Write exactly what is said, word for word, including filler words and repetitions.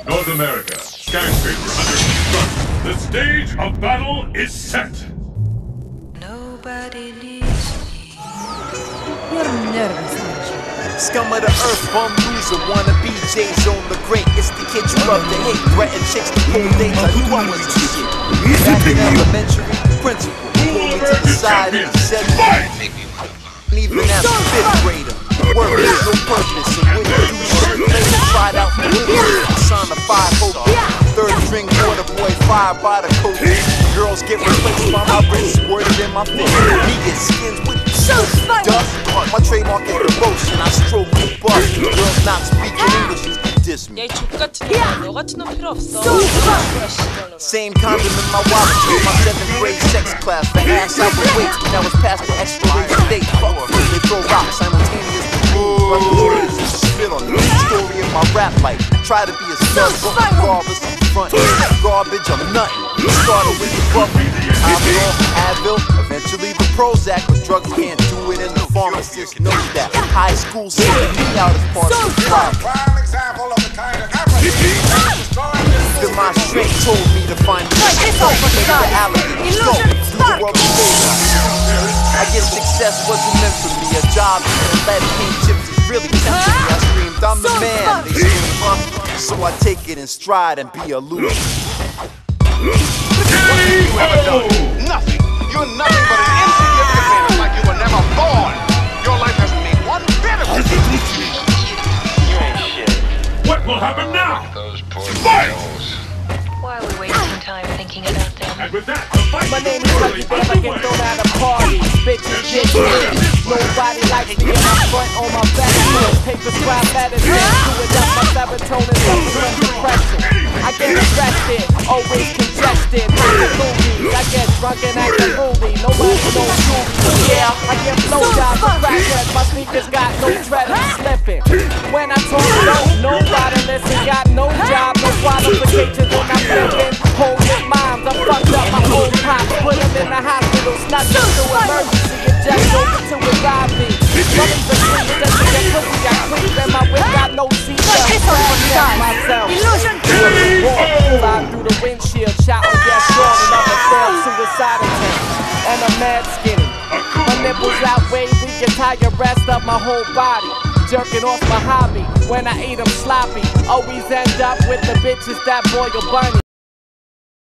North America, skyscraper under construction. The stage of battle is set. Nobody leaves me. You're nervous, aren't you? Scum of the earth, bum loser, wanna be J-Zone the great. It's the kid you love to hate, threaten chicks to pull dates. I knew I was the shit. Back in elementary, principal pulled me to the side and he said, even as a fifth grader, work is no purpose. And when you do shit later, tried out for it. Signed a five hope. Third string water boy fired by the coach. Girls get replaced by my wrist, worded in my fist. Me get skins with dust. My trademark is devotion. I stroke the bus. Girls not speaking English, you can diss me. 야, 이 족같은 놈, 너 같은 놈 필요 없어. Same condom in my wallet for my seventh grade sex class. For ass I would wait, that was past the expiration date. Fuck, they throw rocks simultaneously. Run the spit on the story of my rap life. Try to be a stud, but regardless I'm front. Garbage, I'm nothing. Started with the buffy, Tylenol, Advil, eventually the Prozac. But drugs can't do it, and the pharmacist knows that. High school sending me out as part of the problem. Prime example of the kind of apathy. Even my strength told me to find the I guess success wasn't meant for me. A job and lead paint chips is really tempting me. I screamed, I'm the man. They screamed, huh? So I take it in stride and be a loser. What have you ever done? Nothing. You're nothing but an insignificant man. It's like you were never born. Your life hasn't made one bit of difference. You ain't shit. What will happen now? Those poor Fight! girls. Why are we wasting time thinking about them? And with that, the fight My name is Lucky, but if I get thrown out of parties, bitches get lit. Nobody likes me in my front on my back. Paper scrap medicine, do it up my serotonin, suffering depression. I get arrested, always congested. I get drunk and act a movie. Nobody knows who. Yeah, I get blowjobs for crackheads. My sneakers got no tread, I'm slipping. When I talk low, nobody listen. Got no job, no qualifications when I'm flipping. Holding moms, I fucked up my whole pop. Put them in the hospital, snuck them to emergency. Inject over to his I V. Running the streets, just to get pussy got quick. And my whip got no seatbelt. Crash myself. Fly through the windshield, shot on that strong, another failed suicide attempt. And I'm mad skinny. My nipples out way, we can tie your rest up my whole body. Jerking off my hobby, when I eat them sloppy. Always end up with the bitches that boil bunny.